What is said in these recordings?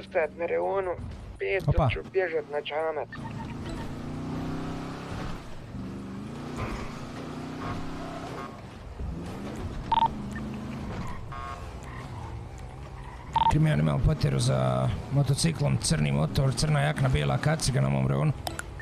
ostajat na reonu 5 dok ću bježat na Čamac. Krimijan, imamo potjeru za motociklom, crni motor, crna jakna, bijela kaciga na mom reonu.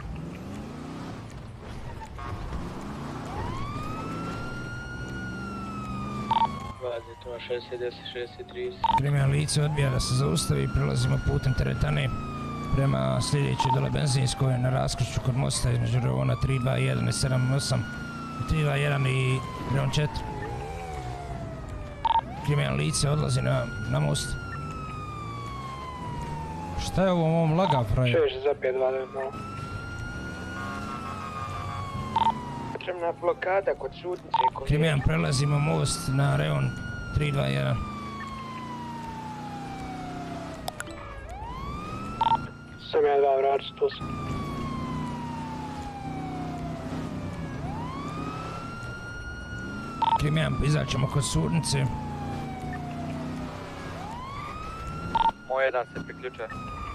Krimijan, lice odbija da se zaustavi, prelazimo putem teretane prema sljedećoj dole benzinskoj na raskršću kod mosta između reona 321 i 78, 321 i reon 4. Krimijan, lice odlazi na most. Šta je ovo ovom laga, frajer? 6 za 5, 2, potrebna blokada kod sudnice. Krimijan, prelazimo most na reon 321. Sam ja 2 vraći, tu sam. Krimijan, izaćemo kod sudnice. Moj jedan se priključuje.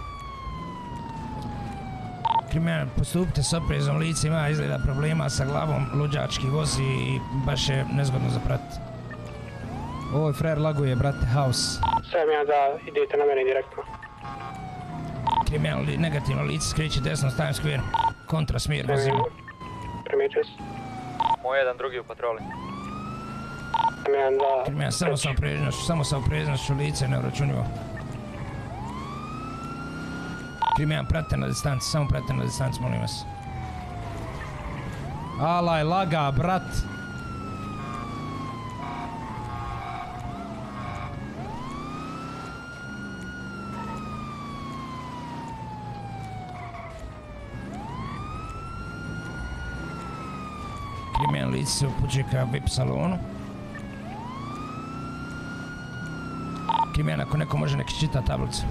Krimijan, postupite s oprezom, lice ima izgleda problema sa glavom, luđački vozi i baš je nezgodno za pratiti. Ovoj frajer laguje, brate, haos. Sam ja da idete na mene direktno. Krimijan, negativno lice skreće desno s Times Square. Kontra smjer vozimo. Primijetio se. Moj jedan drugi u patroli. Sam ja da... Krimijan, samo sa opreznošću, lice neuračunjivo. Krimijan, pratite na distanci, samo pratite na distanci, molim vas. Alaj, laga, brat. Krimijan, lice se upućuje ka VIP salonu. Krimijan, ako neko može neki čita tablicu.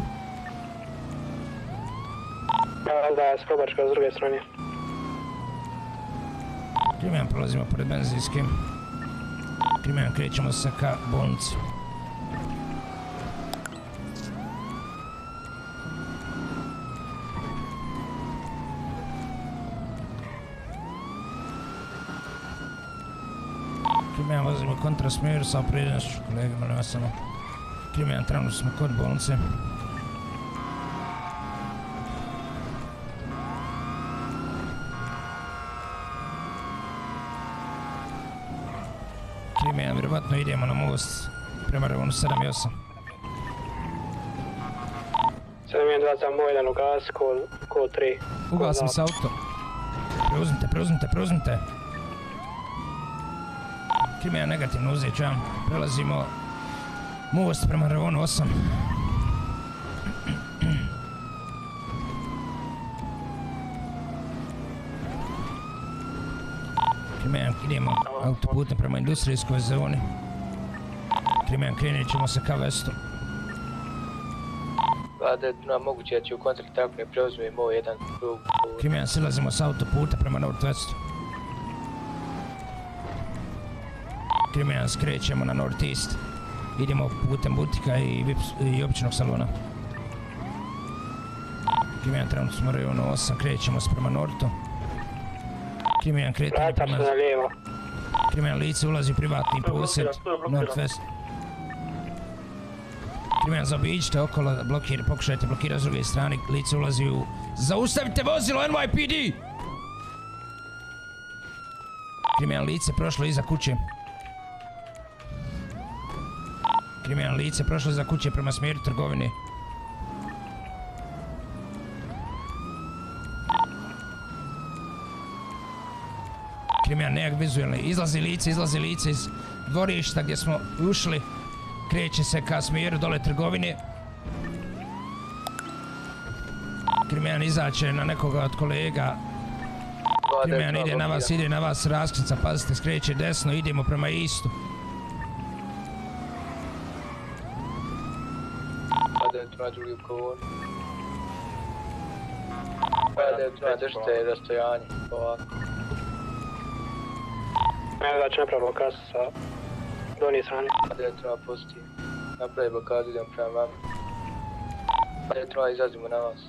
Da je skrobačka s druge strane. Krimijan, prolazimo pored benzinskim. Krimijan, krećemo se ka bolnici. Krimijan, vozimo kontra smjeru sa opreznošću, kolege, molim vas samo. Krimijan, trenutno smo kod bolnice. Krimijan, vjerovatno idemo na most prema reonu 7 i 8. 7-2 za moj jedan ugas, kod 3. Ugasim se auto. Preuzmite. Krimijan, negativno uzet ću ja. Prelazimo most prema reonu 8. Krimijan, idemo autoputem prema industrijskoj zoni. Krimijan, krenit ćemo se ka vestu. Na moguće da će u kontakt tako ne preuzme moj jedan drug. Krimijan, silazimo s autoputa prema Northwestu. Krimijan, skrećemo na Northeast. Idemo putem butika i običnog salona. Krimijan, trenutno smo u rejonu 8, krećemo se prema Nortu. Krimijan, kretanje prema... Krimijan, lice ulazi u privatni posjed Northwest. Krimijan, zaobiđite okolo, pokušajte blokirati s druge strane, lice ulazi u... Zaustavite vozilo NYPD! Krimijan, lice prošlo iza kuće. Krimijan, lice prošlo iza kuće prema smjeru trgovine. Krimijan, nejak vizualni. Izlazi lice iz dvorišta gdje smo ušli. Kreće se ka smjeru dole trgovine. Krimijan, izaće na nekoga od kolega. Krimijan, ide na vas raskrica, pazite, skreće desno, idemo prema istu. Drugi ugovor. Držite rastojanje, ovako. Da će napraviti blokadu sa donje strane. Treba pustiti. Napravi blokadu, idem prema vama. 9 izlazimo na vas.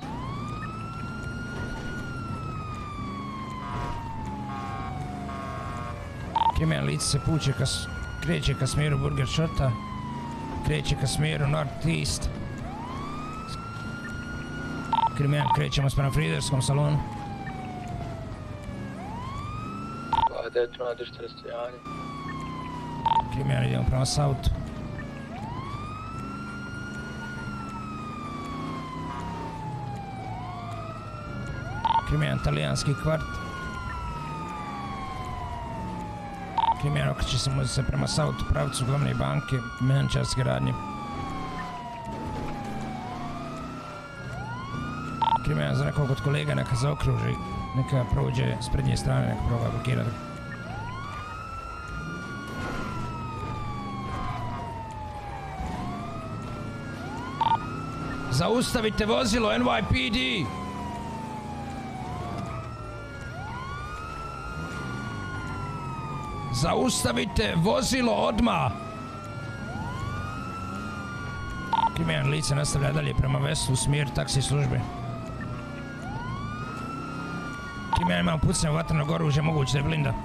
Kriminalno lice se kreće ka smjeru Burger Shota. Kreće ka smjeru Northeast. Kriminalno krećemo sprem friderskom salonu. 9 držite rastojanje. Kriminalno idemo prema South. Kriminalno talijanski kvart. Kriminalno okreće se prema South u pravcu glavne banke menadžerske radnje. Kriminalno za nekog od kolega neka zaokruži, neka prođe s prednje strane, neka proba blokirati. Zaustavite vozilo NYPD! Zaustavite vozilo odmah! Kriminalno lice nastavlja dalje prema Vestu u smjer taksi službe. Kriminalno imamo pucanje vatrenog oružja, moguće da je blinda.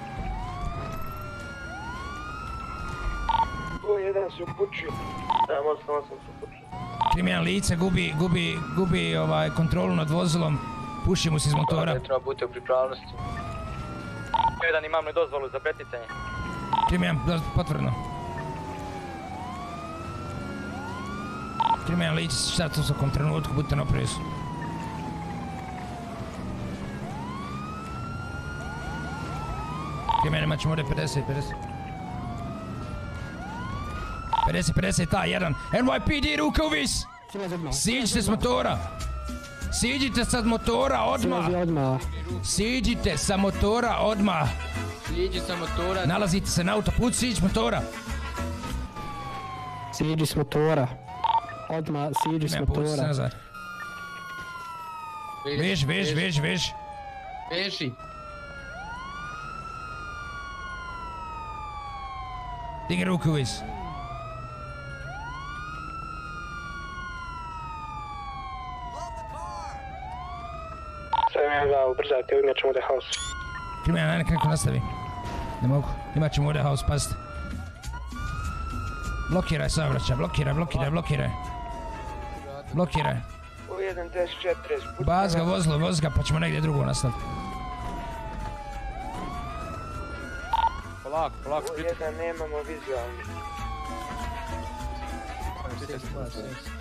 Broj 1 se upućuje. 788 se upućuje. Kriminalno lice gubi kontrolu nad vozilom, puši mu se iz motora. Treba budite u pripravnosti. 1 imamo dozvolu za preticanje. Kriminalno potvrdno. Kriminalno lice šta tu u svakom trenutku, budite na oprezu. Kriminalno imat ćemo ovdje 50, ta, 1. NYPD, ruka u vis! Siđite s motora! Siđite sa motora odmah! Siđite sa motora odmah! Siđi sa motora. Nalazite se na autoput, siđi s motora! Siđi s motora. Odmah, siđi s motora. Veži. Veži. Digni ruku u vis. Sve da ubrzati, imat ćemo ovdje haos. Kriminalno, nekako nastavi. Ne mogu, imat ćemo ovdje haos, pazite. Blokiraj saobraćaj, blokiraj. Broj 1 10-4. Baz ga, voz ga, pa ćemo negdje drugo nastaviti. Polako. Broj 1 nemamo vizualni.